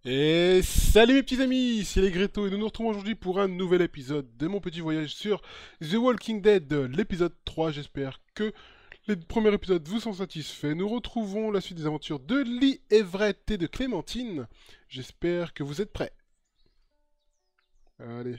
Et salut mes petits amis, c'est les Grétos et nous nous retrouvons aujourd'hui pour un nouvel épisode de mon petit voyage sur The Walking Dead, l'épisode 3. J'espère que les premiers épisodes vous sont satisfaits. Nous retrouvons la suite des aventures de Lee Everett et de Clémentine. J'espère que vous êtes prêts. Allez.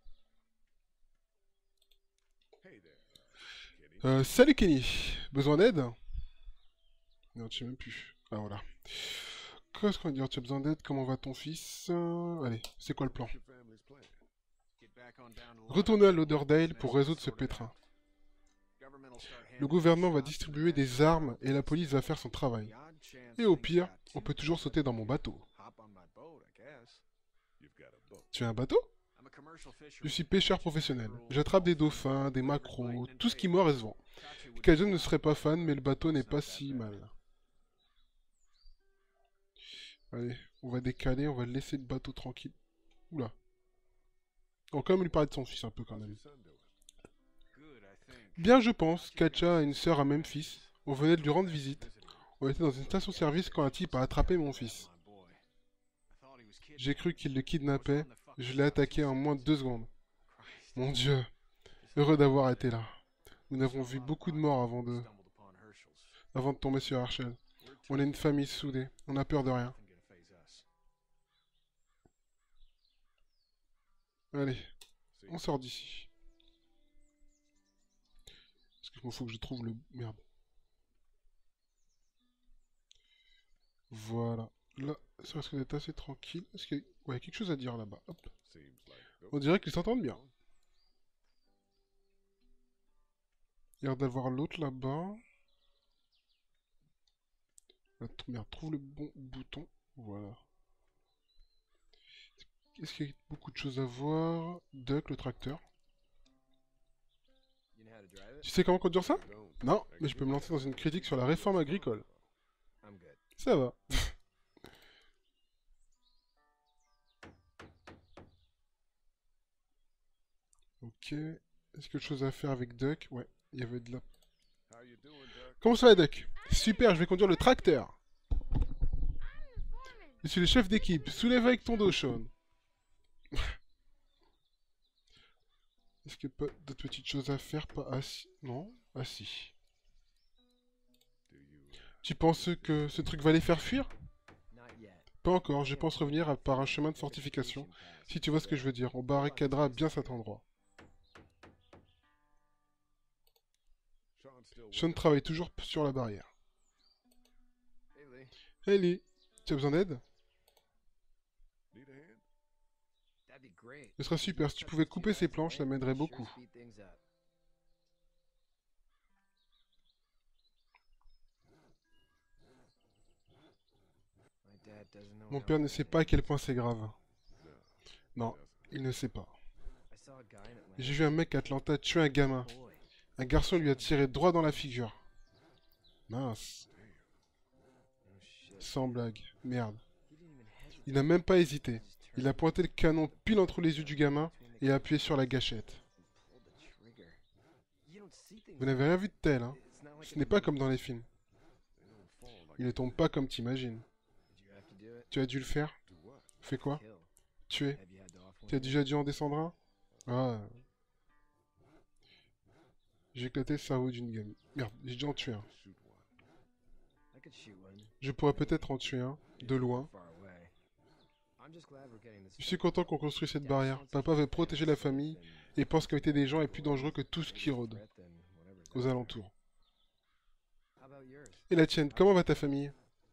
Salut Kenny, besoin d'aide? Non, je sais même plus. Ah voilà. Qu'est-ce qu'on va dire? Tu as besoin d'aide? Comment va ton fils? Allez, c'est quoi le plan? Retournez à Lauderdale pour résoudre ce pétrin. Le gouvernement va distribuer des armes et la police va faire son travail. Et au pire, on peut toujours sauter dans mon bateau. Tu as un bateau? Je suis pêcheur professionnel. J'attrape des dauphins, des maquereaux, tout ce qui mord et se vend. Kaizen ne serait pas fan, mais le bateau n'est pas si mal. Allez, on va décaler, on va laisser le bateau tranquille. Oula. On va quand même lui parler de son fils un peu quand même. Bien je pense, Katja a une sœur à Memphis. On venait de lui rendre visite. On était dans une station-service quand un type a attrapé mon fils. J'ai cru qu'il le kidnappait. Je l'ai attaqué en moins de 2 secondes. Mon Dieu, heureux d'avoir été là. Nous avons vu beaucoup de morts avant de tomber sur Herschel. On est une famille soudée. On n'a peur de rien. Allez, on sort d'ici. Parce qu'il faut que je trouve le... Merde. Voilà. Là, ça risque d'être assez tranquille. Est-ce qu'il y a... Ouais, quelque chose à dire là-bas. Hop. On dirait qu'ils s'entendent bien. Il y a l'air d'avoir l'autre là-bas. Merde, trouve le bon bouton. Voilà. Est-ce qu'il y a beaucoup de choses à voir? Duck, le tracteur. Tu sais comment conduire ça? Non, mais je peux me lancer dans une critique sur la réforme agricole. Ça va. Ok. Est-ce quelque chose à faire avec Duck? Ouais, il y avait de la... Comment ça va, Duck? Super, je vais conduire le tracteur. Je suis le chef d'équipe. Soulève avec ton dos, Sean. Est-ce qu'il y a pas d'autres petites choses à faire? Pas assis. Non? Assis. Tu penses que ce truc va les faire fuir? Pas encore, je pense revenir par un chemin de fortification. Si tu vois ce que je veux dire, on barricadera bien cet endroit. Sean travaille toujours sur la barrière. Hey Lee, tu as besoin d'aide? Ce serait super, si tu pouvais couper ces planches, ça m'aiderait beaucoup. Mon père ne sait pas à quel point c'est grave. Non, il ne sait pas. J'ai vu un mec à Atlanta tuer un gamin. Un garçon lui a tiré droit dans la figure. Mince. Sans blague. Merde. Il n'a même pas hésité. Il a pointé le canon pile entre les yeux du gamin et a appuyé sur la gâchette. Vous n'avez rien vu de tel, hein? Ce n'est pas comme dans les films. Il ne tombe pas comme t'imagines. Tu as dû le faire? Fais quoi? Tuer. Tu as déjà dû en descendre un? Ah, j'ai éclaté le cerveau d'une gamine. Merde, j'ai dû en tuer un. Je pourrais peut-être en tuer un, de loin. Je suis content qu'on construise cette barrière. Papa veut protéger la famille et pense qu'inviter des gens est plus dangereux que tout ce qui rôde aux alentours. Et la tienne, comment va ta famille?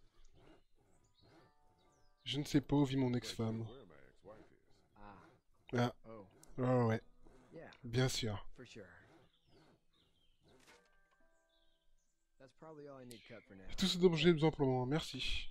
Je ne sais pas où vit mon ex-femme. Ah, oh ouais, bien sûr. C'est tout ce dont j'ai besoin pour le moment, merci.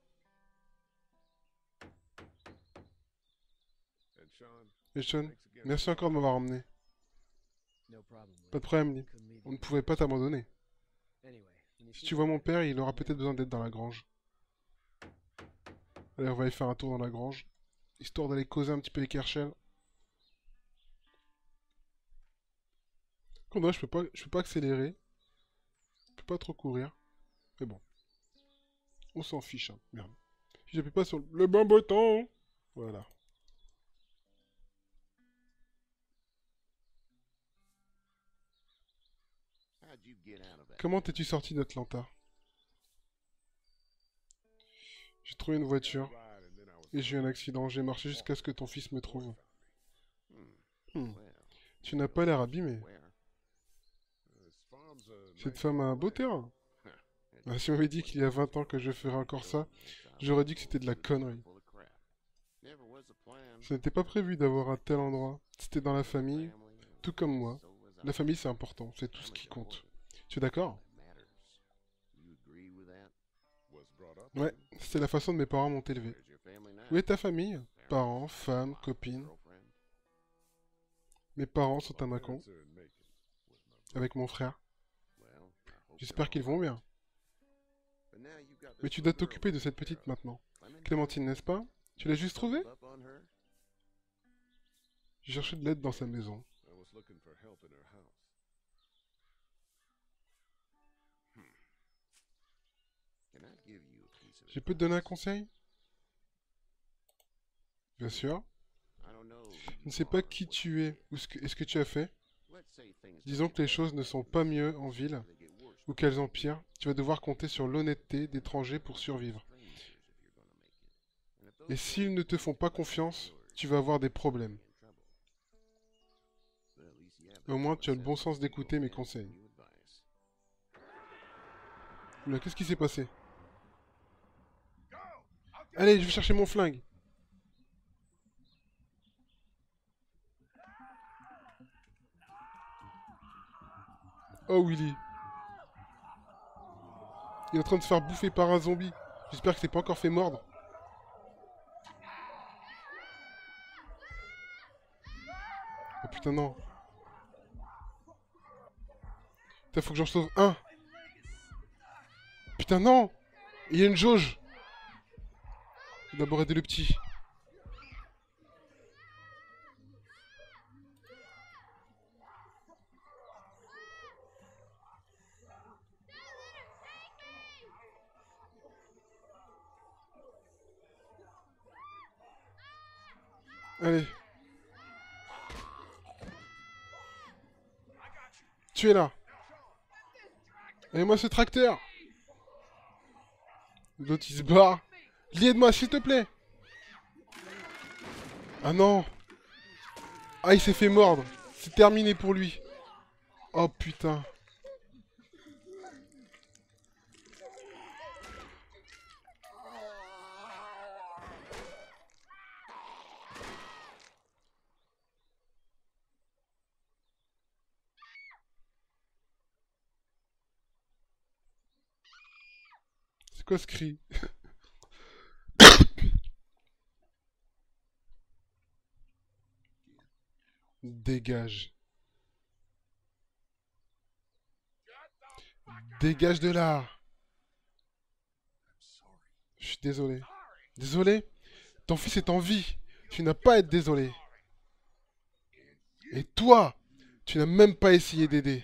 Et Sean, merci encore de m'avoir emmené. Pas de problème, Lee. On ne pouvait pas t'abandonner. Si tu vois mon père, il aura peut-être besoin d'aide dans la grange. Allez, on va aller faire un tour dans la grange, histoire d'aller causer un petit peu avec Herschel. Comme dommage, je peux pas accélérer. Je peux pas trop courir. Mais bon, on s'en fiche, hein. Merde. Si j'appuie pas sur le bon bouton. Voilà. Comment t'es-tu sorti d'Atlanta? J'ai trouvé une voiture et j'ai eu un accident. J'ai marché jusqu'à ce que ton fils me trouve. Hmm. Tu n'as pas l'air abîmé. Cette femme a un beau terrain. Ah, si on m'avait dit qu'il y a 20 ans que je ferais encore ça, j'aurais dit que c'était de la connerie. Ce n'était pas prévu d'avoir un tel endroit. C'était dans la famille, tout comme moi. La famille, c'est important, c'est tout ce qui compte. Tu es d'accord? Ouais, c'est la façon dont mes parents m'ont élevé. Où est ta famille? Parents, femmes, copines. Mes parents sont à Mâcon, avec mon frère. J'espère qu'ils vont bien. Mais tu dois t'occuper de cette petite maintenant. Clémentine, n'est-ce pas? Tu l'as juste trouvée? J'ai cherché de l'aide dans sa maison. Je peux te donner un conseil? Bien sûr. Je ne sais pas qui tu es ou ce que tu as fait. Disons que les choses ne sont pas mieux en ville ou qu'elles empirent. Tu vas devoir compter sur l'honnêteté d'étrangers pour survivre. Et s'ils ne te font pas confiance, tu vas avoir des problèmes. Au moins, tu as le bon sens d'écouter mes conseils. Oula, qu'est-ce qui s'est passé? Allez, je vais chercher mon flingue. Oh, Willy. Il est en train de se faire bouffer par un zombie. J'espère que c'est pas encore fait mordre. Oh putain, non. Putain, faut que j'en sauve un. Putain, non. Il y a une jauge. Faut d'abord aider le petit. Allez. Tu es là. Et moi ce tracteur. L'autre il se barre. Aide-moi s'il te plaît. Ah non. Ah il s'est fait mordre. C'est terminé pour lui. Oh putain. C'est quoi ce cri? Dégage. Dégage de là. Je suis désolé. Désolé? Ton fils est en vie. Tu n'as pas à être désolé. Et toi, tu n'as même pas essayé d'aider.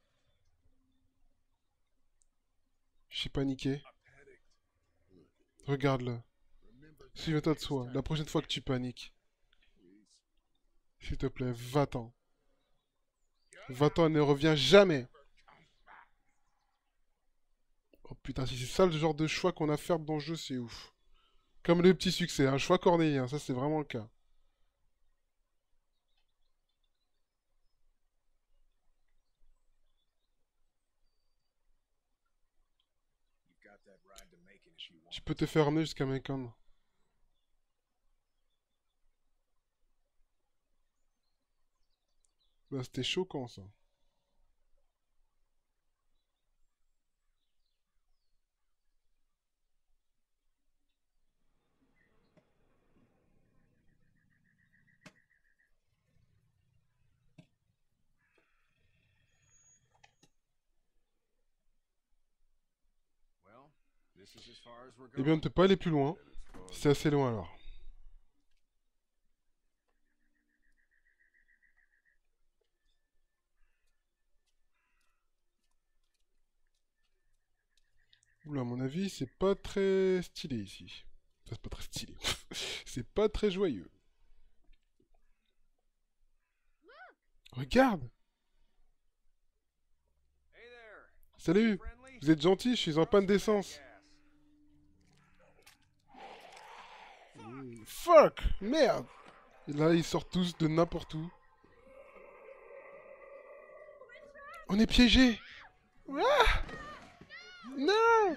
Je suis paniqué. Regarde-le. Souviens-toi de soi. La prochaine fois que tu paniques, s'il te plaît, va-t'en. Va-t'en et ne reviens jamais. Oh putain, si c'est ça le genre de choix qu'on a à faire dans le jeu, c'est ouf. Comme le petit succès, un choix cornélien, ça c'est vraiment le cas. Tu peux te faire emmener jusqu'à Macon. Bah, c'était choquant ça. Eh bien, on ne peut pas aller plus loin. C'est assez loin alors. Oula, à mon avis, c'est pas très stylé ici. C'est pas très stylé. C'est pas très joyeux. Regarde! Salut! Vous êtes gentil, je suis en panne d'essence. Fuck! Merde! Et là, ils sortent tous de n'importe où. On est piégés! Ah! Non!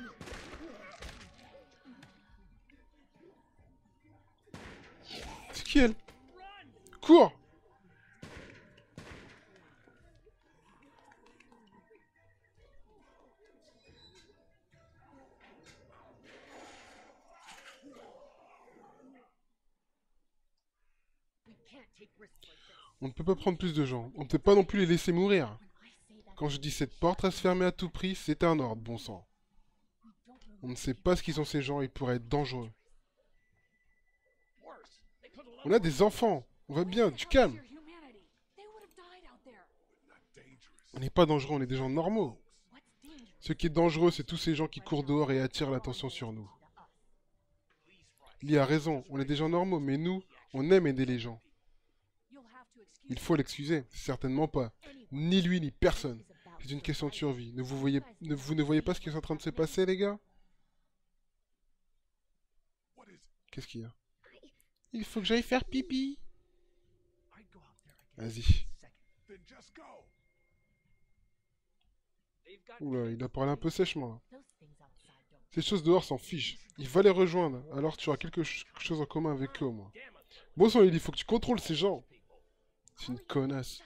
C'est qui elle? Cours! On ne peut pas prendre plus de gens. On ne peut pas non plus les laisser mourir. Quand je dis cette porte à se fermer à tout prix, c'est un ordre, bon sang. On ne sait pas ce qu'ils ont ces gens, ils pourraient être dangereux. On a des enfants. On va bien, du calme. On n'est pas dangereux, on est des gens normaux. Ce qui est dangereux, c'est tous ces gens qui courent dehors et attirent l'attention sur nous. Lee a raison, on est des gens normaux, mais nous, on aime aider les gens. Il faut l'excuser, certainement pas. Ni lui, ni personne. C'est une question de survie. Vous ne voyez pas ce qui est en train de se passer, les gars? Qu'est-ce qu'il y a? Il faut que j'aille faire pipi. Vas-y. Oula, il a parlé un peu sèchement, là. Ces choses dehors s'en fichent. Il va les rejoindre, alors tu auras quelque chose en commun avec eux, au moins. Bon sang, il faut que tu contrôles ces gens. C'est une connasse.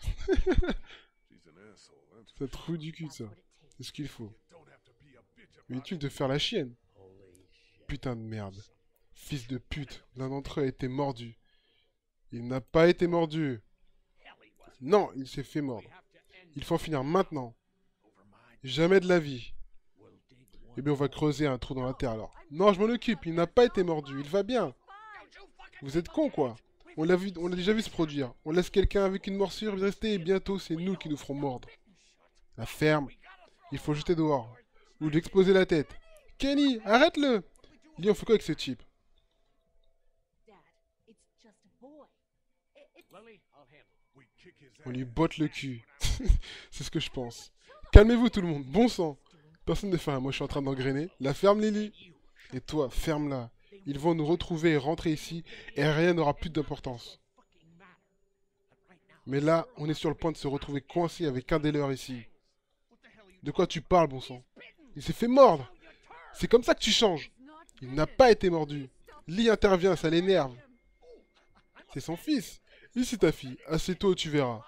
Ça trouve du cul, ça. C'est ce qu'il faut. Mais inutile de faire la chienne. Putain de merde. Fils de pute. L'un d'entre eux a été mordu. Il n'a pas été mordu. Non, il s'est fait mordre. Il faut en finir maintenant. Jamais de la vie. Eh bien, on va creuser un trou dans la terre, alors. Non, je m'en occupe. Il n'a pas été mordu. Il va bien. Vous êtes cons, quoi. On l'a déjà vu se produire. On laisse quelqu'un avec une morsure rester et bientôt, c'est nous qui nous ferons mordre. La ferme. Il faut jeter dehors. Ou lui exploser la tête. Kenny, arrête-le! Lee, on fait quoi avec ce type? On lui botte le cul. C'est ce que je pense. Calmez-vous tout le monde, bon sang. Personne ne fait rien, moi je suis en train d'engrainer. La ferme, Lily. Et toi, ferme-la. Ils vont nous retrouver et rentrer ici, et rien n'aura plus d'importance. Mais là, on est sur le point de se retrouver coincé avec un des leurs ici. De quoi tu parles, bon sang? Il s'est fait mordre. C'est comme ça que tu changes. Il n'a pas été mordu. Lee intervient, ça l'énerve. C'est son fils. Ici ta fille. Assieds-toi ou tu verras.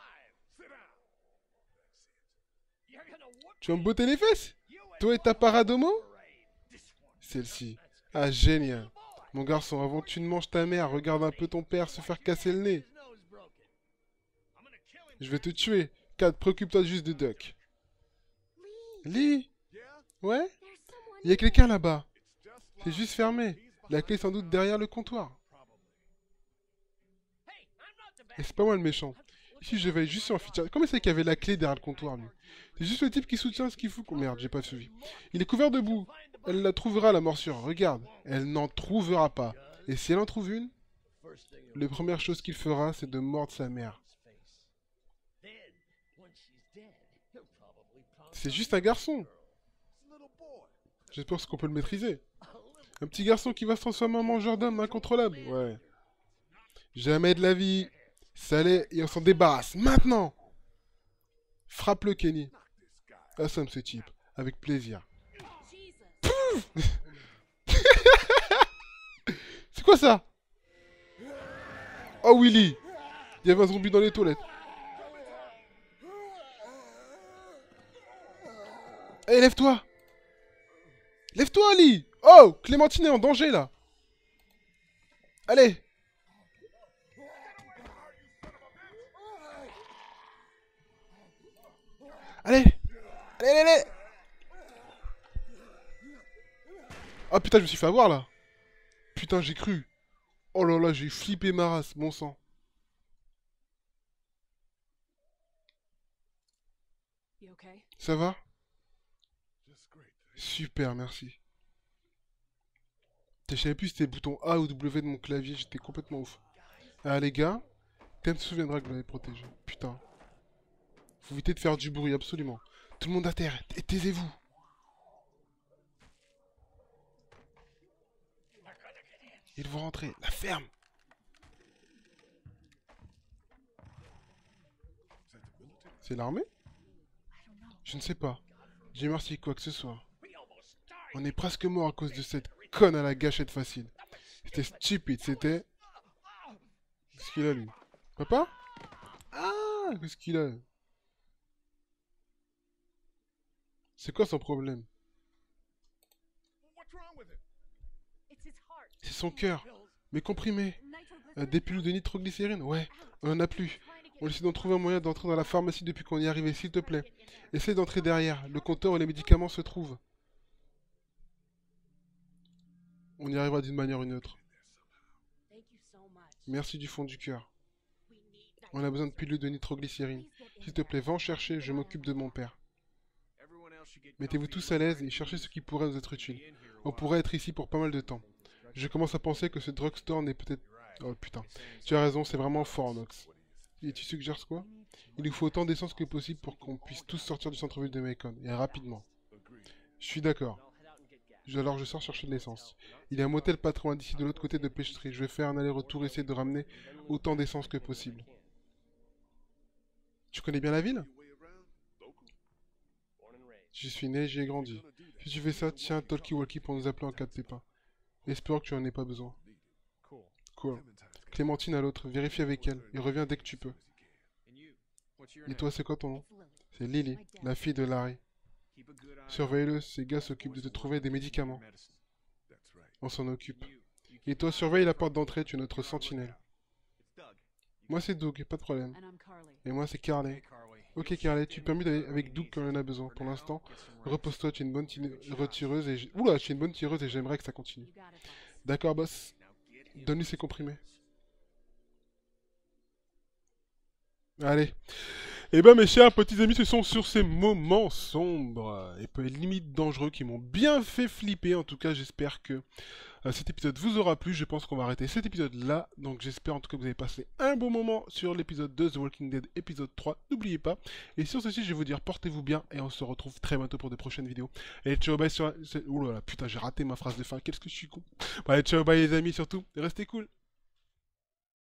Tu vas me botter les fesses? Toi et ta paradomo? Celle-ci. Ah, génial. Mon garçon, avant que tu ne manges ta mère, regarde un peu ton père se faire casser le nez. Je vais te tuer. Kat, préoccupe-toi juste de Duck. Lee? Ouais? Il y a quelqu'un là-bas. C'est juste fermé. La clé est sans doute derrière le comptoir. Et c'est pas moi le méchant. Ici, je veille juste sur un feature. Comment c'est qu'il y avait la clé derrière le comptoir, lui? C'est juste le type qui soutient ce qu'il fout. Oh, merde, j'ai pas suivi. Il est couvert de boue. Elle la trouvera, la morsure. Regarde. Elle n'en trouvera pas. Et si elle en trouve une, la première chose qu'il fera, c'est de mordre sa mère. C'est juste un garçon. J'espère qu'on peut le maîtriser. Un petit garçon qui va se transformer en mangeur d'hommes incontrôlable. Ouais. Jamais de la vie. Ça l'est et on s'en débarrasse. Maintenant! Frappe-le, Kenny. Assomme ce type. Avec plaisir. C'est quoi ça? Oh, Willy! Il y avait un zombie dans les toilettes. Hé, lève-toi! Lève-toi, Ali! Oh! Clémentine est en danger, là! Allez! Allez! Allez, allez, allez! Oh putain, je me suis fait avoir, là! Putain, j'ai cru! Oh là là, j'ai flippé ma race, bon sang. Ça va? Super, merci. Je savais plus si c'était le bouton A ou W de mon clavier, j'étais complètement ouf. Ah les gars, Ken se souviendra que je l'avais protégé. Putain. Faut éviter de faire du bruit, absolument. Tout le monde à terre, et taisez-vous. Ils vont rentrer, la ferme. C'est l'armée? Je ne sais pas. Dieu merci, quoi que ce soit. On est presque mort à cause de cette conne à la gâchette facile. C'était stupide, c'était... Qu'est-ce qu'il a, lui? Papa? Ah, qu'est-ce qu'il a? C'est quoi son problème? C'est son cœur. Mais comprimé. Des pilules de nitroglycérine? Ouais, on en a plus. On essaie d'en trouver un moyen d'entrer dans la pharmacie depuis qu'on y est arrivé, s'il te plaît. Essaye d'entrer derrière. Le compteur où les médicaments se trouvent. On y arrivera d'une manière ou d'une autre. Merci du fond du cœur. On a besoin de pilules de nitroglycérine. S'il te plaît, va en chercher, je m'occupe de mon père. Mettez-vous tous à l'aise et cherchez ce qui pourrait nous être utile. On pourrait être ici pour pas mal de temps. Je commence à penser que ce drugstore n'est peut-être... Oh putain. Tu as raison, c'est vraiment fort, Nox. Et tu suggères quoi? Il nous faut autant d'essence que possible pour qu'on puisse tous sortir du centre-ville de Macon, et rapidement. Je suis d'accord. Alors je sors chercher de l'essence. Il y a un motel pas trop loin d'ici de l'autre côté de Peach Tree. Je vais faire un aller-retour et essayer de ramener autant d'essence que possible. Tu connais bien la ville? J'y suis né, j'y ai grandi. Si tu fais ça, tiens un talkie-walkie pour nous appeler en cas de pépin. Espérons que tu en aies pas besoin. Cool. Clémentine à l'autre, vérifie avec elle, et reviens dès que tu peux. Et toi, c'est quoi ton nom? C'est Lily, la fille de Larry. Surveille-le, ces gars s'occupent de te trouver des médicaments. On s'en occupe. Et toi, surveille la porte d'entrée, tu es notre sentinelle. Moi, c'est Doug, pas de problème. Et moi, c'est Carly. Ok, Carly, tu peux mieux d'aller avec Doug quand on en a besoin. Pour l'instant, repose-toi, tu es une bonne tireuse et... Oula, tu es une bonne tireuse et j'aimerais que ça continue. D'accord, boss. Donne-lui ses comprimés. Allez. Et ben mes chers petits amis, ce sont sur ces moments sombres et peu limite dangereux qui m'ont bien fait flipper. En tout cas, j'espère que cet épisode vous aura plu. Je pense qu'on va arrêter cet épisode là. Donc j'espère en tout cas que vous avez passé un bon moment sur l'épisode 2 The Walking Dead épisode 3. N'oubliez pas. Et sur ceci, je vais vous dire portez-vous bien et on se retrouve très bientôt pour de prochaines vidéos. Et ciao bye sur... Ouh là là, putain, j'ai raté ma phrase de fin. Qu'est-ce que je suis con. Allez, ciao bye les amis surtout. Restez cool.